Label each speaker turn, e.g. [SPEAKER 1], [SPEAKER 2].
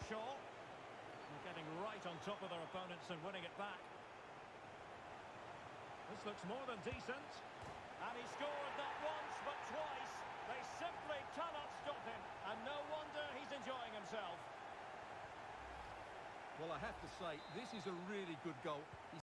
[SPEAKER 1] Shaw. They're getting right on top of their opponents and winning it back. This looks more than decent. And he scored not once but twice. They simply cannot stop him. And no wonder he's enjoying himself.
[SPEAKER 2] Well, I have to say, this is a really good goal.